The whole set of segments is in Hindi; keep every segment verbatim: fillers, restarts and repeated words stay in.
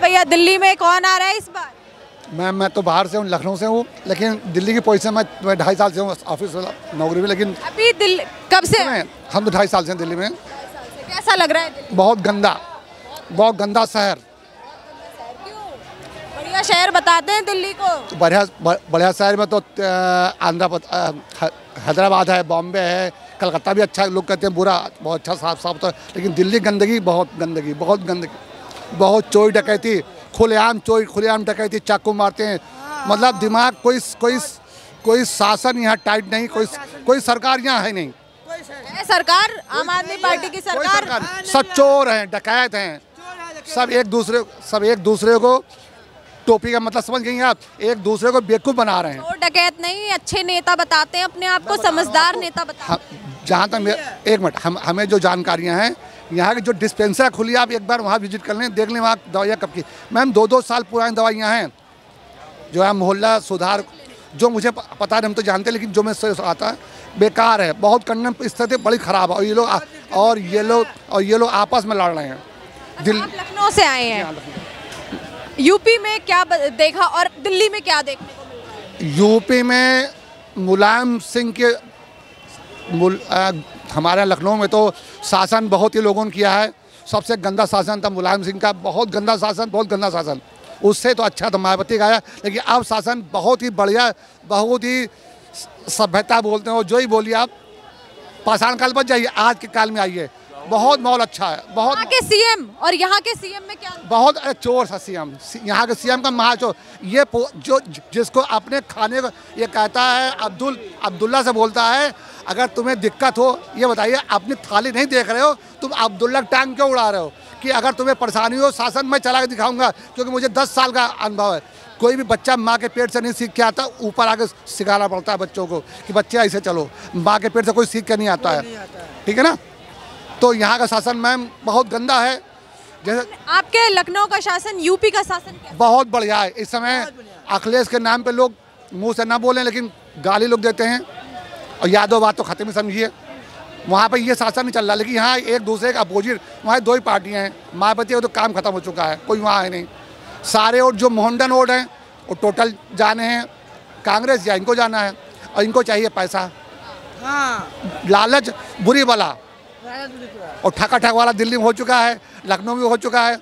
भैया दिल्ली में कौन आ रहा है इस बार? मैं मैं तो बाहर से हूँ, लखनऊ से हूँ, लेकिन दिल्ली की पोजीशन में मैं ढाई साल से हूँ ऑफिस नौकरी में। लेकिन अभी दिल्ली कब से? हम तो ढाई साल से हैं दिल्ली में। कैसा लग रहा है दिल्ली? बहुत गंदा, बहुत गंदा शहर। बढ़िया शहर बताते हैं दिल्ली को। बढ़िया बढ़िया शहर में तो आंध्र हैदराबाद है, बॉम्बे है, कलकत्ता भी अच्छा, लोग कहते हैं बुरा, बहुत अच्छा साफ साफ होता है। लेकिन दिल्ली गंदगी, बहुत गंदगी, बहुत गंदगी, बहुत चोरी डकैती, खुलेआम चोरी, खुलेआम डकैती, चाकू मारते हैं। मतलब दिमाग, कोई कोई कोई शासन यहाँ टाइट नहीं, कोई कोई सरकार यहाँ है नहीं। है सरकार, आम आदमी पार्टी की सरकार, सरकार सब चोर हैं, डकैत हैं, सब एक दूसरे सब एक दूसरे को, टोपी का मतलब समझ गई आप, एक दूसरे को बेवकूफ़ बना रहे हैं। चोर डकैत नहीं, अच्छे नेता बताते हैं अपने आप को, समझदार नेता बताते हैं। जहाँ तक एक मिनट हम हमें जो जानकारियाँ हैं, यहाँ की जो डिस्पेंसर खुली, आप एक बार वहाँ विजिट कर लें, देख लें वहाँ दवाइयाँ कब की। मैम दो दो साल पुरानी दवाइयाँ हैं, जो है मोहल्ला सुधार, जो मुझे पता है, हम तो जानते हैं, लेकिन जो मैं आता है बेकार है, बहुत कंडम स्थिति बड़ी ख़राब है। और ये लोग और ये लोग और ये लोग आपस में लड़ रहे हैं। दिल्ली लखनऊ से आए हैं, यूपी में क्या देखा और दिल्ली में क्या देखने को मिल रहा है? यूपी में मुलायम सिंह के मुल, आ, हमारे लखनऊ में तो शासन बहुत ही लोगों ने किया है। सबसे गंदा शासन था मुलायम सिंह का, बहुत गंदा शासन, बहुत गंदा शासन। उससे तो अच्छा था मायावती का आया, लेकिन अब शासन बहुत ही बढ़िया, बहुत ही सभ्यता बोलते हो, जो ही बोलिए आप। पाषाण काल बच जाइए, आज के काल में आइए, बहुत माहौल अच्छा है। बहुत यहाँ के सीएम और यहाँ के सीएम में क्या? बहुत चोर था सीएम, यहाँ के सीएम का महाचोर। ये जो जिसको अपने खाने को ये कहता है, अब्दुल अब्दुल्ला से बोलता है, अगर तुम्हें दिक्कत हो ये बताइए, अपनी थाली नहीं देख रहे हो, तुम अब्दुल्ला टांग क्यों उड़ा रहे हो? कि अगर तुम्हें परेशानी हो, शासन मैं चला के दिखाऊंगा, क्योंकि मुझे दस साल का अनुभव है। कोई भी बच्चा माँ के पेट से नहीं सीख के आता, ऊपर आके सिखाना पड़ता है बच्चों को कि बच्चे ऐसे चलो। माँ के पेट से कोई सीख के नहीं आता है, ठीक है ना? तो यहाँ का शासन मैम बहुत गंदा है। जैसे आपके लखनऊ का शासन, यूपी का शासन क्या? बहुत बढ़िया है। इस समय अखिलेश के नाम पे लोग मुंह से ना बोलें, लेकिन गाली लोग देते हैं। और यादव बात तो खत्म ही समझिए, वहाँ पे ये शासन नहीं चल रहा। लेकिन यहाँ एक दूसरे का अपोजिट, वहाँ दो ही पार्टियाँ हैं, मायावती का तो काम खत्म हो चुका है, कोई वहाँ है नहीं। सारे वोट जो मोहनडन वोट हैं वो टोटल जाने हैं कांग्रेस, या इनको जाना है, और इनको चाहिए पैसा। हाँ, लालच बुरी वाला, और ठका ठक वाला दिल्ली में हो चुका है, लखनऊ में हो चुका है।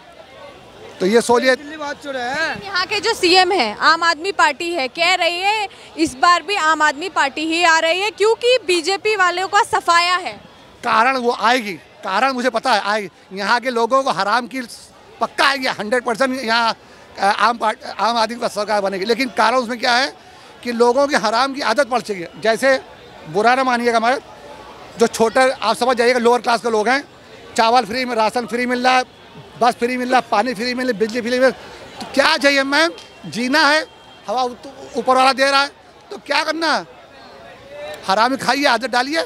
तो ये सोचिए, यहाँ के जो सीएम है आम आदमी पार्टी है, कह रही है इस बार भी आम आदमी पार्टी ही आ रही है, क्योंकि बीजेपी वालों का सफाया है। कारण वो आएगी, कारण मुझे पता है आएगी। यहाँ के लोगों को हराम की पक्का आएगी, हंड्रेड परसेंट यहाँ आम आम आदमी का सरकार बनेगी। लेकिन कारण उसमें क्या है कि लोगों की हराम की आदत पड़ चुकी है। जैसे बुरा ना मानिएगा, हमारे जो छोटे, आप समझ जाइएगा, लोअर क्लास के लोग हैं, चावल फ्री में, राशन फ्री मिल रहा है, बस फ्री मिल रहा है, पानी फ्री मिल रहा है, बिजली फ्री मिल, तो क्या चाहिए मैम? जीना है, हवा ऊपर वाला दे रहा है, तो क्या करना है? हरामी खाइए, आदत डालिए।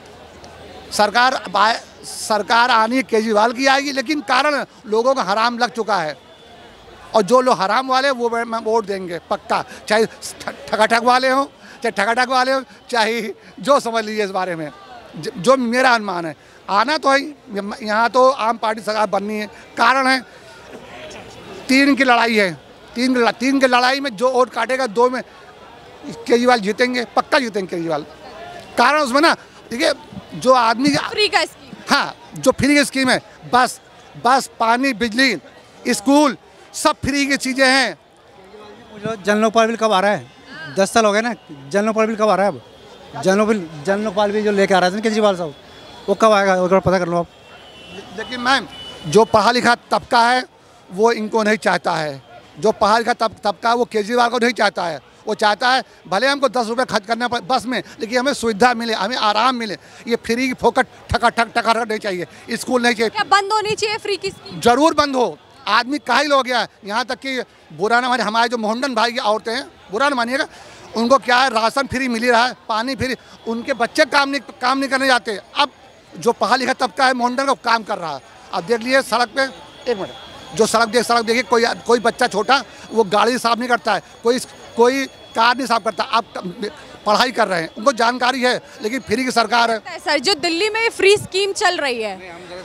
सरकार सरकार आनी केजरीवाल की आएगी, लेकिन कारण लोगों का हराम लग चुका है। और जो लोग हराम वाले वो वोट देंगे पक्का, चाहे ठगाठक वाले हों, चाहे ठगाठक वाले हों, चाहे जो समझ लीजिए इस बारे में, जो मेरा अनुमान है। आना तो है, यहाँ तो आम पार्टी सरकार बननी है। कारण है तीन की लड़ाई है, तीन तीन की लड़ाई में जो वोट काटेगा, दो में केजरीवाल जीतेंगे, पक्का जीतेंगे केजरीवाल। कारण उसमें ना, देखिए, जो आदमी फ्री का स्कीम, हाँ, जो फ्री की स्कीम है, बस बस पानी, बिजली, स्कूल, सब फ्री की चीज़ें हैं। जन लोकपाल बिल कब आ रहा है? दस साल हो गए ना, जन लोकपाल बिल कब आ रहा है? अब जन बिल जन लोकपाल बिल जो लेके आ रहा था केजरीवाल साहब, वो कब आएगा? वो पता कर लो आप। लेकिन मैम, जो पढ़ा लिखा तबका है वो इनको नहीं चाहता है। जो पढ़ा लिखा तब तबका है वो केजरीवाल को नहीं चाहता है। वो चाहता है भले हमको दस रुपये खर्च करना पड़े बस में, लेकिन हमें सुविधा मिले, हमें आराम मिले। ये फ्री की फोकट ठका ठक टका नहीं चाहिए, स्कूल नहीं चाहिए। क्या बंद होनी चाहिए फ्री की स्कीम? जरूर बंद हो। आदमी काहिल हो गया है। यहाँ तक कि बुरा ना मानिए, हमारे जो मोहनडन भाई की औरतें हैं, बुरा ना मानिएगा, उनको क्या है, राशन फ्री मिल रहा है, पानी फ्री, उनके बच्चे काम नहीं काम नहीं करने जाते। अब जो पढ़ा लिखा तबका है मोहनडन का काम कर रहा है। अब देख लीजिए सड़क पे, एक मिनट, जो सड़क देख सड़क देखिए, कोई कोई बच्चा छोटा वो गाड़ी साफ नहीं करता है, कोई कोई कार नहीं साफ करता। आप पढ़ाई कर रहे हैं, उनको जानकारी है, लेकिन फ्री की सरकार है। सर, जो दिल्ली में फ्री स्कीम चल रही है,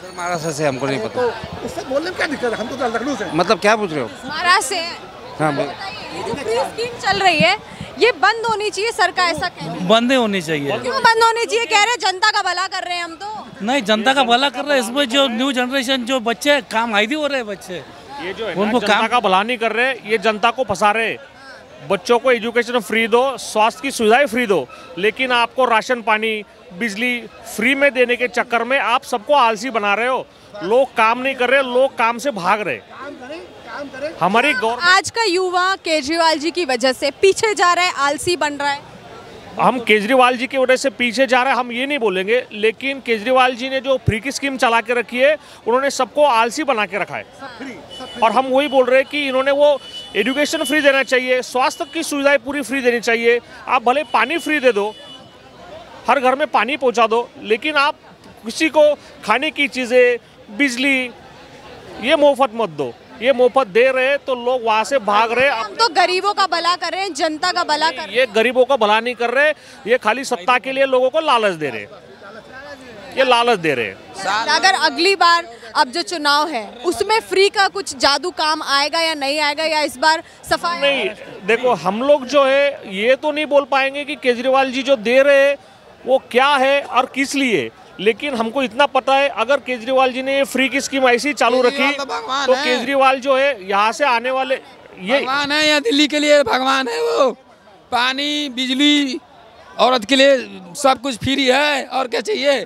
महाराष्ट्र से हमको नहीं पता। तो उससे बोलने में क्या दिक्कत है, हम तो लखनऊ से। मतलब क्या पूछ रहे हो? महाराष्ट्र से हाँ बोल। ये जो फ्री स्कीम चल रही है ये बंद होनी चाहिए, सरकार ऐसा कह रही है। बंद ही होनी चाहिए। क्यों बंद होनी चाहिए? कह रहे हैं जनता का भला कर रहे हैं हम तो। नहीं, जनता का भला कर रहे हैं, इसमें जो न्यू जनरेशन जो बच्चे काम आईदी हो रहे हैं बच्चे, ये जो है ना, उनको जनता काम का भला नहीं कर रहे, ये जनता को फंसा रहे। बच्चों को एजुकेशन फ्री दो, स्वास्थ्य की सुविधाएं फ्री दो, लेकिन आपको राशन पानी बिजली फ्री में देने के चक्कर में आप सबको आलसी बना रहे हो। लोग काम नहीं कर रहे, लोग काम से भाग रहे। हमारी गवर्नमेंट आज का युवा केजरीवाल जी की वजह से पीछे जा रहा है, आलसी बन रहा है। हम केजरीवाल जी की वजह से पीछे जा रहे हैं हम ये नहीं बोलेंगे, लेकिन केजरीवाल जी ने जो फ्री की स्कीम चला के रखी है उन्होंने सबको आलसी बना के रखा है। और हम वही बोल रहे हैं कि इन्होंने वो एजुकेशन फ्री देना चाहिए, स्वास्थ्य की सुविधाएं पूरी फ्री देनी चाहिए। आप भले पानी फ्री दे दो, हर घर में पानी पहुंचा दो, लेकिन आप किसी को खाने की चीज़ें बिजली ये मुफ्त मत दो। ये मुफ्त दे रहे हैं तो लोग वहाँ से भाग रहे। हम तो गरीबों का भला कर रहे हैं, जनता का भला कर रहे ये गरीबों का भला नहीं कर रहे, ये खाली सत्ता के लिए लोगों को लालच दे रहे, ये लालच दे रहे हैं। हैं। अगर अगली बार अब जो चुनाव है उसमें फ्री का कुछ जादू काम आएगा या नहीं आएगा, या इस बार सफाई नहीं, देखो हम लोग जो है ये तो नहीं बोल पाएंगे कि केजरीवाल जी जो दे रहे हैं वो क्या है और किस लिए, लेकिन हमको इतना पता है अगर केजरीवाल जी ने ये फ्री की स्कीम ऐसी चालू रखी तो केजरीवाल जो है यहाँ से आने वाले ये भगवान है, यहाँ दिल्ली के लिए भगवान है। वो पानी बिजली औरत के लिए सब कुछ फ्री है, और क्या चाहिए?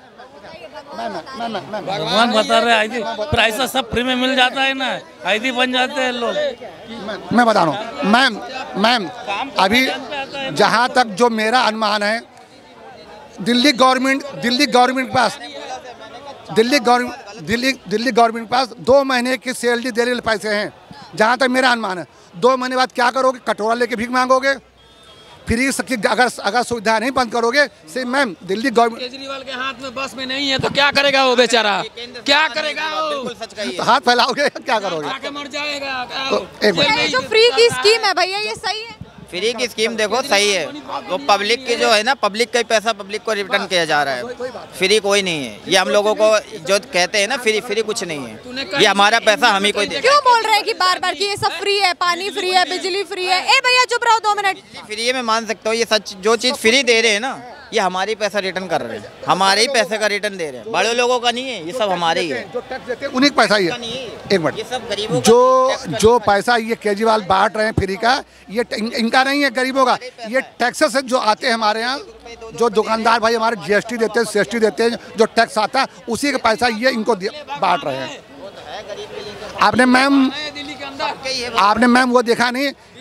भगवान बता रहे आईदी, फिर ऐसा सब फ्री में मिल जाता है ना, आईदी बन जाते हैं लोग। मैं बता रहा हूँ मैम मैम अभी जहाँ तक जो मेरा अनुमान है, दिल्ली गवर्नमेंट दिल्ली गवर्नमेंट के पास दिल्ली गवर्नमेंट दिल्ली दिल्ली गवर्नमेंट के पास दो महीने की सैलरी देने वाले पैसे हैं। जहाँ तक मेरा अनुमान है, दो महीने बाद क्या करोगे? कटोरा लेके भीख मांगोगे? फ्री सबकी अगर अगर सुविधा नहीं बंद करोगे से मैम दिल्ली गवर्नमेंट केजरीवाल के हाथ में बस में नहीं है तो क्या करेगा वो बेचारा? क्या करेगा वो? तो हाथ फैलाओगे क्या करोगे? आके मर जाएगा। तो एक ये जो फ्री की स्कीम है भैया ये सही है? फ्री की स्कीम देखो सही है, वो पब्लिक की जो है ना, पब्लिक का ही पैसा पब्लिक को रिटर्न किया जा रहा है। फ्री कोई नहीं है, ये हम लोगों को जो कहते हैं ना फ्री फ्री कुछ नहीं है, ये हमारा पैसा हम ही को दे। क्यों बोल रहे हैं कि बार बार कि ये सब फ्री है, पानी फ्री है, बिजली फ्री है? ए भैया चुप रहो दो मिनट। फ्री में मान सकते हो, ये सच जो चीज़ फ्री दे रहे हैं ना, ये हमारे पैसा रिटर्न कर रहे हैं, हमारे ही पैसे का रिटर्न दे रहे हैं। बड़े लोगों का नहीं है, ये सब हमारे ही है, जो टैक्स देते हैं उन्हीं का पैसा ही है। एक मिनट, ये सब गरीबों का जो जो पैसा ये केजरीवाल बांट रहे हैं फ्री का, ये इन, इनका नहीं है, गरीबों का। ये टैक्सेस जो आते हैं हमारे यहाँ, जो दुकानदार भाई हमारे जीएसटी देते हैं, सीएसटी देते हैं, जो टैक्स आता है उसी का पैसा ये इनको बांट रहे हैं। आपने मैम आपने मैम वो देखा नहीं